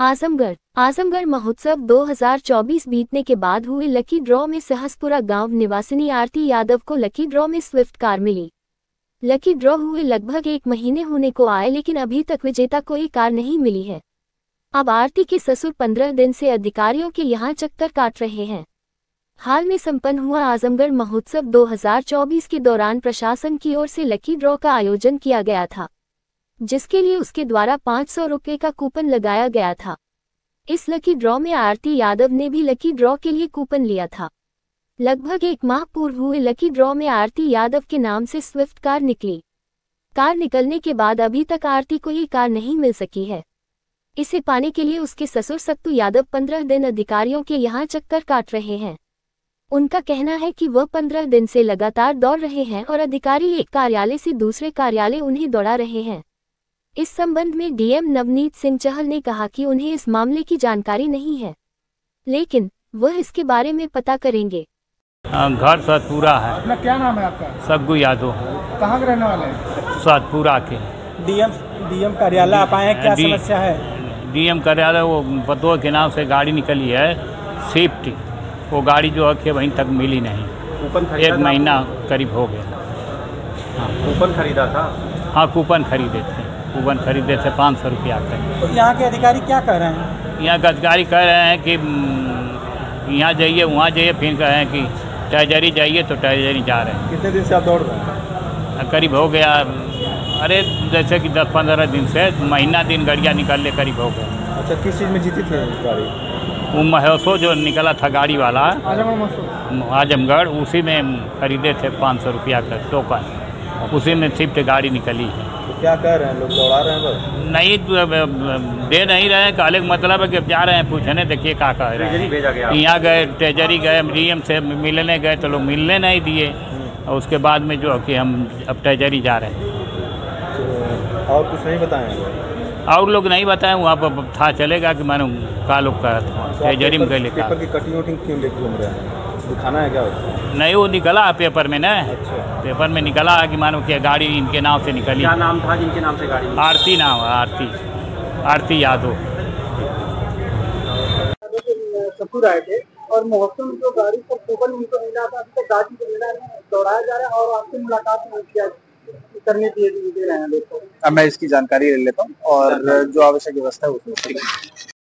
आजमगढ़ महोत्सव 2024 बीतने के बाद हुए लकी ड्रॉ में सहसपुरा गांव निवासिनी आरती यादव को लकी ड्रॉ में स्विफ्ट कार मिली। लकी ड्रॉ हुए लगभग 1 महीने होने को आए, लेकिन अभी तक विजेता कोई कार नहीं मिली है। अब आरती के ससुर 15 दिन से अधिकारियों के यहां चक्कर काट रहे हैं। हाल में संपन्न हुआ आजमगढ़ महोत्सव 2024 के दौरान प्रशासन की ओर से लकी ड्रॉ का आयोजन किया गया था, जिसके लिए उसके द्वारा 500 रुपये का कूपन लगाया गया था। इस लकी ड्रॉ में आरती यादव ने भी लकी ड्रॉ के लिए कूपन लिया था। लगभग 1 माह पूर्व हुए लकी ड्रॉ में आरती यादव के नाम से स्विफ्ट कार निकली। कार निकलने के बाद अभी तक आरती को ये कार नहीं मिल सकी है। इसे पाने के लिए उसके ससुर सत्तू यादव 15 दिन अधिकारियों के यहाँ चक्कर काट रहे हैं। उनका कहना है कि वह 15 दिन से लगातार दौड़ रहे हैं और अधिकारी एक कार्यालय से दूसरे कार्यालय उन्हें दौड़ा रहे हैं। इस संबंध में डीएम नवनीत सिंह चहल ने कहा कि उन्हें इस मामले की जानकारी नहीं है, लेकिन वह इसके बारे में पता करेंगे। घर सातपुरा है। अपना क्या नाम है आपका? सग्गू यादव। कहाँ के रहने वाले हैं? सातपुरा के। डीएम कार्यालय आप आए हैं, क्या समस्या है? डीएम कार्यालय वो पतों के नाम से गाड़ी निकली है स्विफ्ट, वो गाड़ी जो है वहीं तक मिली नहीं। 1 महीना करीब हो गया। कूपन खरीदा था? हाँ, कूपन खरीदे थे। कूपन खरीदे थे 500 रुपया का। तो यहाँ के अधिकारी क्या कह रहे हैं? यहाँ के अधिकारी कह रहे हैं कि यहाँ जाइए वहाँ जाइए, फिर कह रहे हैं कि ट्रेजरी जाइए, तो ट्रेजरी जा रहे हैं। कितने दिन से आप दौड़ रहे हैं? करीब हो गया, अरे जैसे कि 10-15 दिन से, महीना दिन गाड़ियाँ निकालने करीब हो गया। अच्छा, किस चीज़ में जीती थी गाड़ी? वो महोत्सव जो निकला था गाड़ी वाला आजमगढ़, उसी में खरीदे थे 500 रुपया का टोकन, उसी में स्विफ्ट गाड़ी निकली है। तो क्या कह रहे हैं लोग, दौड़ा रहे हैं? बस नहीं दे नहीं रहे हैं, कहने का मतलब है कि जा रहे हैं पूछने, देखिए क्या कह रहे हैं। यहाँ गए, ट्रेजरी गए, डीएम से मिलने गए तो लोग मिलने नहीं दिए, और उसके बाद में जो कि हम अब ट्रेजरी जा रहे हैं। तो और कुछ नहीं बताएं? और लोग नहीं बताएं, वहाँ पर था चलेगा कि मानो का लोग कहा था ट्रेजरी में गए। पेपर की कटिंग वटिंग क्यों लेके घूम रहे हैं? दिखाना है क्या? नहीं, वो निकला है पेपर में ना। अच्छा। पेपर में निकला है कि मानो कि गाड़ी इनके नाम से निकली। क्या नाम था जिनके नाम से गाड़ी? आरती नाम है, आरती यादव। ससुर आए थे और महोत्सव में जो गाड़ी पर कूपन उनको मिला था, अभी तक गाड़ी को मिला नहीं, दौड़ाया जा रहा है और आपसे मुलाकात नहीं किया करने दे रहे हैं लोग। अब मैं इसकी जानकारी ले लेता हूँ और जो आवश्यक व्यवस्था है उसमें